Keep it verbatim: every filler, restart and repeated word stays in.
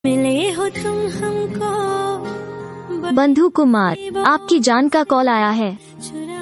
मिले हो तुम हमको बंधु कुमार, आपकी जान का कॉल आया है। चुरा